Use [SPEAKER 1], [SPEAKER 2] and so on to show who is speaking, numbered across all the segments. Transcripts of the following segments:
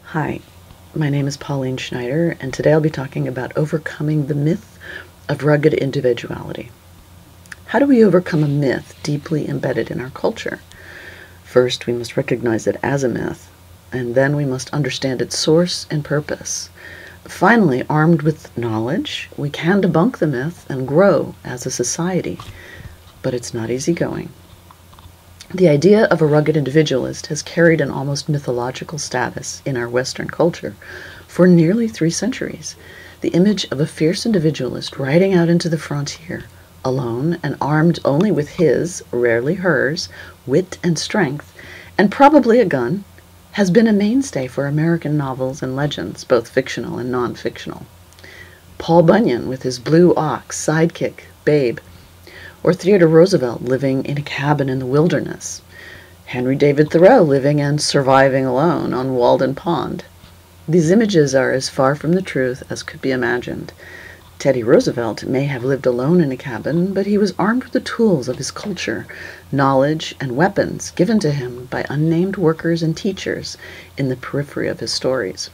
[SPEAKER 1] Hi, my name is Pauline Schneider, and today I'll be talking about overcoming the myth of rugged individuality. How do we overcome a myth deeply embedded in our culture? First, we must recognize it as a myth, and then we must understand its source and purpose. Finally, armed with knowledge, we can debunk the myth and grow as a society, but it's not easy going. The idea of a rugged individualist has carried an almost mythological status in our Western culture for nearly 3 centuries. The image of a fierce individualist riding out into the frontier, alone and armed only with his, rarely hers, wit and strength, and probably a gun, has been a mainstay for American novels and legends, both fictional and non-fictional. Paul Bunyan with his blue ox, sidekick, babe, or Theodore Roosevelt living in a cabin in the wilderness, David Thoreau living and surviving alone on Walden Pond. These images are as far from the truth as could be imagined. Teddy Roosevelt may have lived alone in a cabin, but he was armed with the tools of his culture, knowledge, and weapons given to him by unnamed workers and teachers in the periphery of his stories.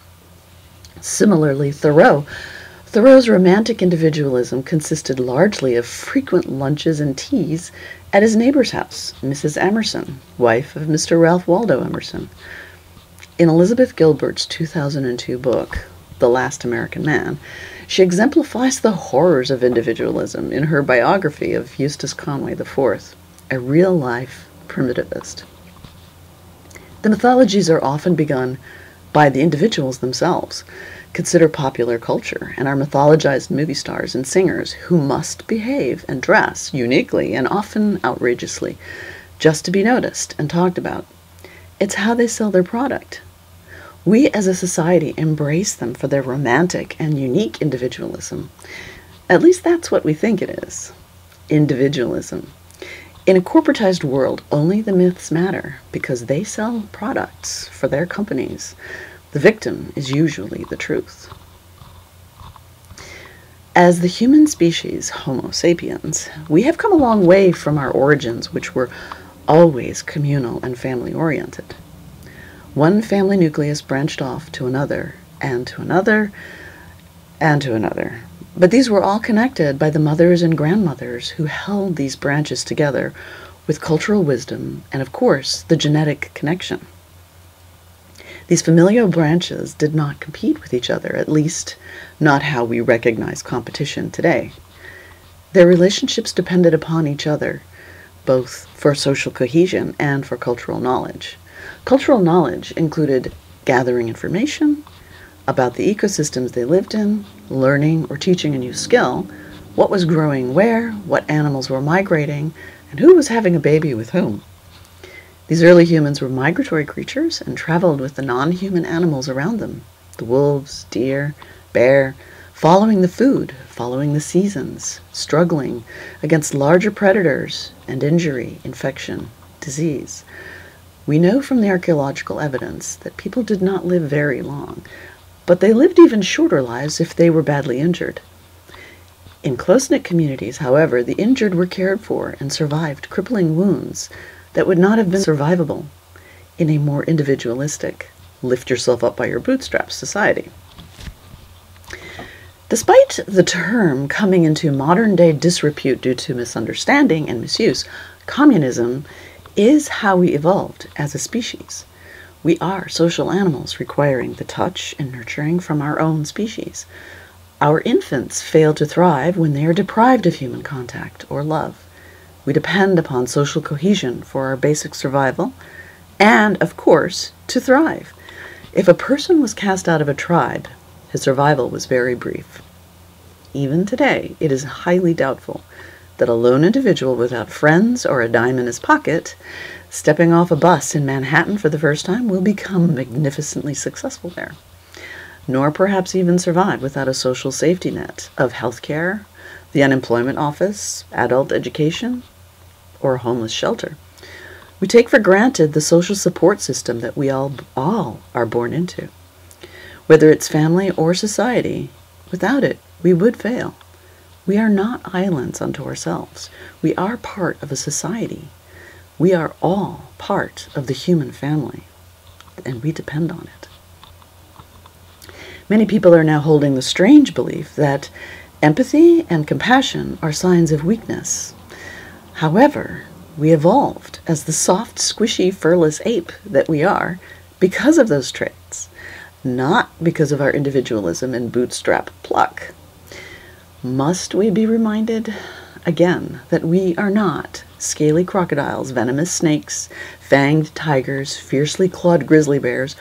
[SPEAKER 1] Similarly, Thoreau's romantic individualism consisted largely of frequent lunches and teas at his neighbor's house, Mrs. Emerson, wife of Mr. Ralph Waldo Emerson. In Elizabeth Gilbert's 2002 book, The Last American Man, she exemplifies the horrors of individualism in her biography of Eustace Conway IV, a real-life primitivist. The mythologies are often begun by the individuals themselves. Consider popular culture and our mythologized movie stars and singers who must behave and dress uniquely and often outrageously just to be noticed and talked about. It's how they sell their product. We as a society embrace them for their romantic and unique individualism. At least that's what we think it is. Individualism. In a corporatized world, only the myths matter because they sell products for their companies. The victim is usually the truth. As the human species, Homo sapiens, we have come a long way from our origins, which were always communal and family-oriented. One family nucleus branched off to another, and to another, and to another. But these were all connected by the mothers and grandmothers who held these branches together with cultural wisdom and, of course, the genetic connection. These familial branches did not compete with each other, at least not how we recognize competition today. Their relationships depended upon each other, both for social cohesion and for cultural knowledge. Cultural knowledge included gathering information about the ecosystems they lived in, learning or teaching a new skill, what was growing where, what animals were migrating, and who was having a baby with whom. These early humans were migratory creatures and traveled with the non-human animals around them, the wolves, deer, bear, following the food, following the seasons, struggling against larger predators and injury, infection, disease. We know from the archaeological evidence that people did not live very long, but they lived even shorter lives if they were badly injured. In close-knit communities, however, the injured were cared for and survived crippling wounds that would not have been survivable in a more individualistic, lift-yourself-up-by-your-bootstraps society. Despite the term coming into modern-day disrepute due to misunderstanding and misuse, communism is how we evolved as a species. We are social animals requiring the touch and nurturing from our own species. Our infants fail to thrive when they are deprived of human contact or love. We depend upon social cohesion for our basic survival and, of course, to thrive. If a person was cast out of a tribe, his survival was very brief. Even today, it is highly doubtful that a lone individual without friends or a dime in his pocket, stepping off a bus in Manhattan for the first time, will become magnificently successful there, nor perhaps even survive without a social safety net of health care, the unemployment office, adult education, or a homeless shelter. We take for granted the social support system that we all are born into. Whether it's family or society, without it, we would fail. We are not islands unto ourselves. We are part of a society. We are all part of the human family, and we depend on it. Many people are now holding the strange belief that empathy and compassion are signs of weakness. However, we evolved as the soft, squishy, furless ape that we are because of those traits, not because of our individualism and bootstrap pluck. Must we be reminded again that we are not scaly crocodiles, venomous snakes, fanged tigers, fiercely clawed grizzly bears,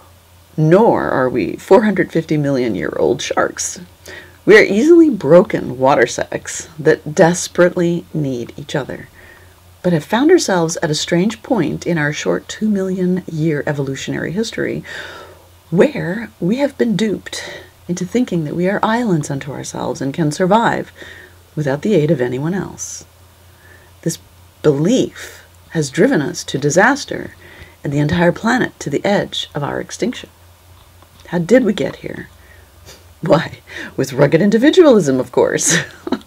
[SPEAKER 1] nor are we 450-million-year-old sharks. We are easily broken water sacks that desperately need each other, but have found ourselves at a strange point in our short 2-million-year evolutionary history where we have been duped into thinking that we are islands unto ourselves and can survive without the aid of anyone else. This belief has driven us to disaster and the entire planet to the edge of our extinction. How did we get here? Why, with rugged individualism, of course.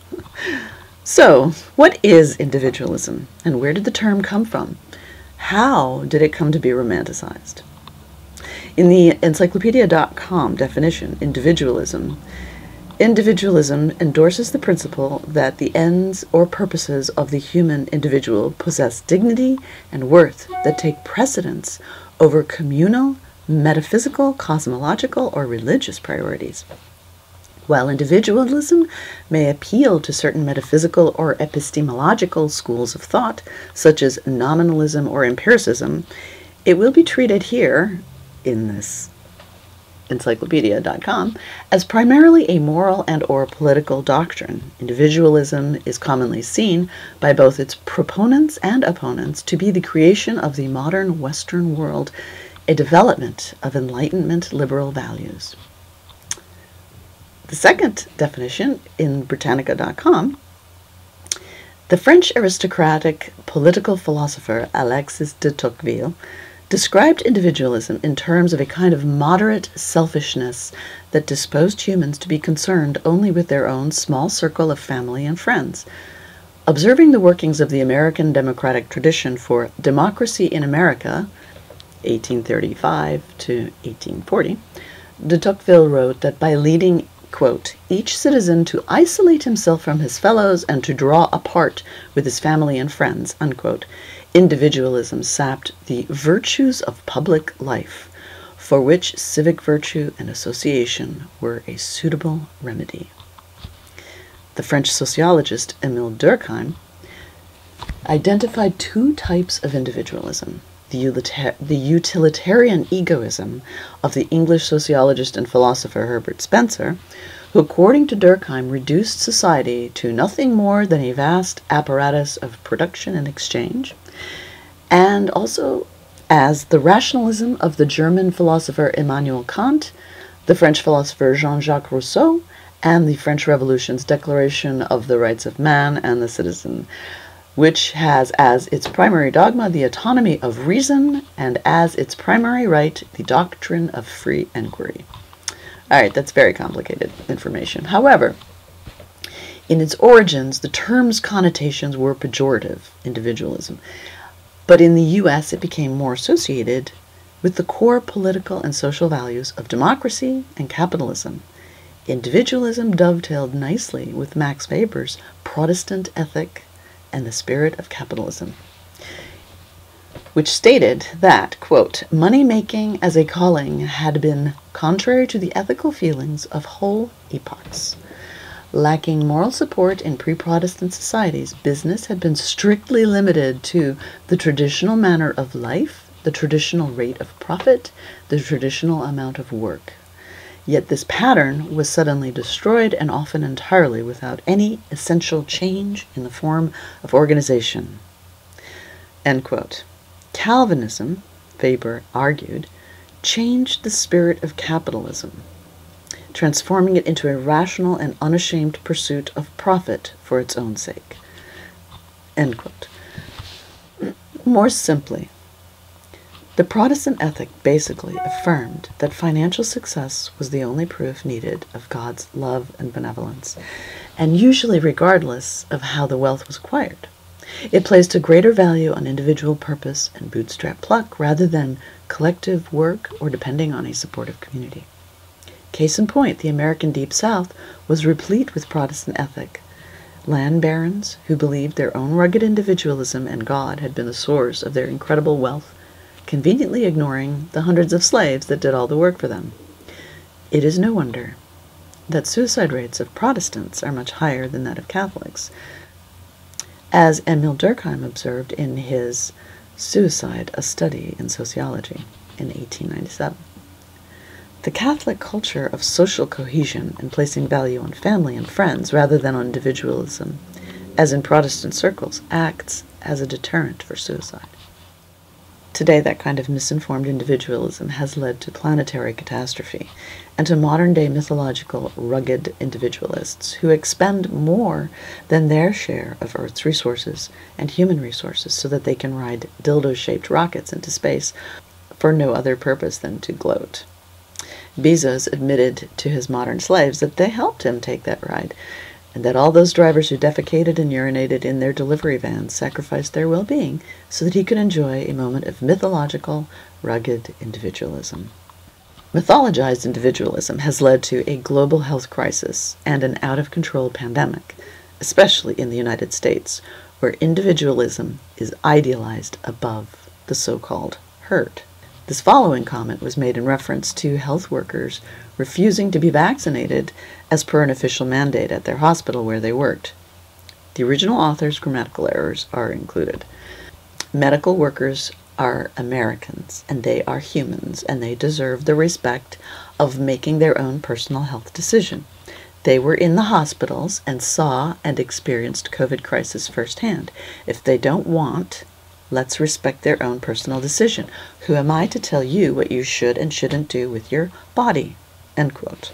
[SPEAKER 1] So, what is individualism, and where did the term come from? How did it come to be romanticized? In the encyclopedia.com definition, individualism endorses the principle that the ends or purposes of the human individual possess dignity and worth that take precedence over communal, metaphysical, cosmological, or religious priorities. While individualism may appeal to certain metaphysical or epistemological schools of thought, such as nominalism or empiricism, it will be treated here, in this encyclopedia.com, as primarily a moral and or political doctrine. Individualism is commonly seen by both its proponents and opponents to be the creation of the modern Western world, a development of Enlightenment liberal values. The second definition in Britannica.com, the French aristocratic political philosopher Alexis de Tocqueville described individualism in terms of a kind of moderate selfishness that disposed humans to be concerned only with their own small circle of family and friends. Observing the workings of the American democratic tradition for Democracy in America, 1835 to 1840, de Tocqueville wrote that by leading, quote, each citizen to isolate himself from his fellows and to draw apart with his family and friends, unquote, individualism sapped the virtues of public life, for which civic virtue and association were a suitable remedy. The French sociologist Émile Durkheim identified two types of individualism: the utilitarian egoism of the English sociologist and philosopher Herbert Spencer, who, according to Durkheim, reduced society to nothing more than a vast apparatus of production and exchange, and also as the rationalism of the German philosopher Immanuel Kant, the French philosopher Jean-Jacques Rousseau, and the French Revolution's Declaration of the Rights of Man and the Citizen, which has as its primary dogma the autonomy of reason and as its primary right the doctrine of free inquiry. All right, that's very complicated information. However, in its origins, the term's connotations were pejorative, individualism, but in the U.S. it became more associated with the core political and social values of democracy and capitalism. Individualism dovetailed nicely with Max Weber's Protestant ethic and the spirit of capitalism, which stated that, quote, money-making as a calling had been contrary to the ethical feelings of whole epochs. Lacking moral support in pre-Protestant societies, business had been strictly limited to the traditional manner of life, the traditional rate of profit, the traditional amount of work. Yet this pattern was suddenly destroyed and often entirely without any essential change in the form of organization. End quote. Calvinism, Weber argued, changed the spirit of capitalism, transforming it into a rational and unashamed pursuit of profit for its own sake. End quote. More simply, the Protestant ethic basically affirmed that financial success was the only proof needed of God's love and benevolence, and usually regardless of how the wealth was acquired. It placed a greater value on individual purpose and bootstrap pluck rather than collective work or depending on a supportive community. Case in point, the American Deep South was replete with Protestant ethic. Land barons who believed their own rugged individualism and God had been the source of their incredible wealth, conveniently ignoring the hundreds of slaves that did all the work for them. It is no wonder that suicide rates of Protestants are much higher than that of Catholics, as Emil Durkheim observed in his Suicide, a Study in Sociology in 1897. The Catholic culture of social cohesion and placing value on family and friends rather than on individualism, as in Protestant circles, acts as a deterrent for suicide. Today, that kind of misinformed individualism has led to planetary catastrophe and to modern-day mythological, rugged individualists who expend more than their share of Earth's resources and human resources so that they can ride dildo-shaped rockets into space for no other purpose than to gloat. Bezos admitted to his modern slaves that they helped him take that ride, and that all those drivers who defecated and urinated in their delivery vans sacrificed their well-being so that he could enjoy a moment of mythological, rugged individualism. Mythologized individualism has led to a global health crisis and an out-of-control pandemic, especially in the United States, where individualism is idealized above the so-called herd. This following comment was made in reference to health workers refusing to be vaccinated as per an official mandate at their hospital where they worked. The original author's grammatical errors are included. Medical workers are Americans, and they are humans, and they deserve the respect of making their own personal health decision. They were in the hospitals and saw and experienced COVID crisis firsthand. If they don't want, let's respect their own personal decision. Who am I to tell you what you should and shouldn't do with your body? End quote.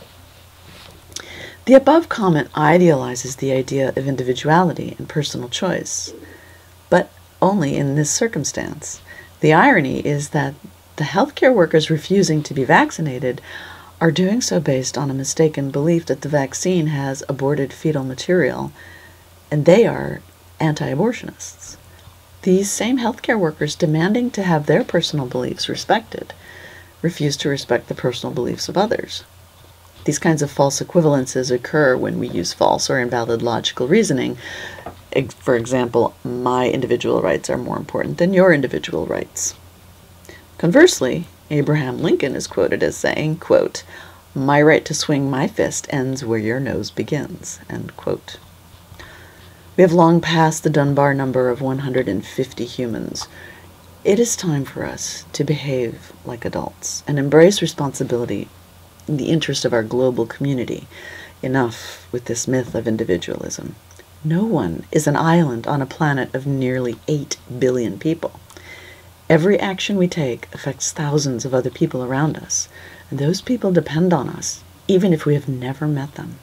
[SPEAKER 1] The above comment idealizes the idea of individuality and personal choice, but only in this circumstance. The irony is that the healthcare workers refusing to be vaccinated are doing so based on a mistaken belief that the vaccine has aborted fetal material, and they are anti-abortionists. These same healthcare workers demanding to have their personal beliefs respected refuse to respect the personal beliefs of others. These kinds of false equivalences occur when we use false or invalid logical reasoning. For example, my individual rights are more important than your individual rights. Conversely, Abraham Lincoln is quoted as saying, quote, "My right to swing my fist ends where your nose begins," end quote. We have long passed the Dunbar number of 150 humans. It is time for us to behave like adults and embrace responsibility in the interest of our global community. Enough with this myth of individualism. No one is an island on a planet of nearly 8 billion people. Every action we take affects thousands of other people around us, and those people depend on us, even if we have never met them.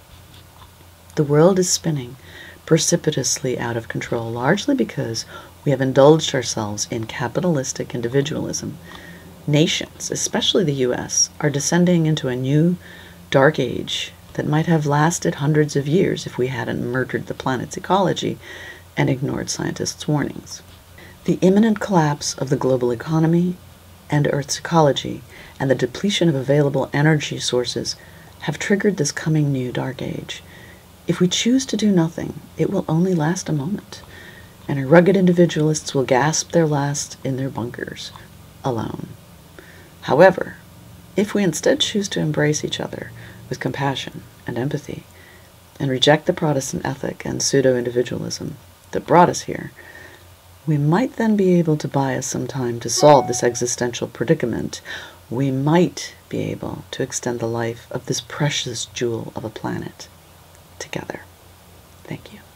[SPEAKER 1] The world is spinning precipitously out of control, largely because we have indulged ourselves in capitalistic individualism. Nations, especially the U.S., are descending into a new dark age that might have lasted hundreds of years if we hadn't murdered the planet's ecology and ignored scientists' warnings. The imminent collapse of the global economy and Earth's ecology and the depletion of available energy sources have triggered this coming new dark age. If we choose to do nothing, it will only last a moment, and our rugged individualists will gasp their last in their bunkers, alone. However, if we instead choose to embrace each other with compassion and empathy, and reject the Protestant ethic and pseudo-individualism that brought us here, we might then be able to buy us some time to solve this existential predicament. We might be able to extend the life of this precious jewel of a planet together. Thank you.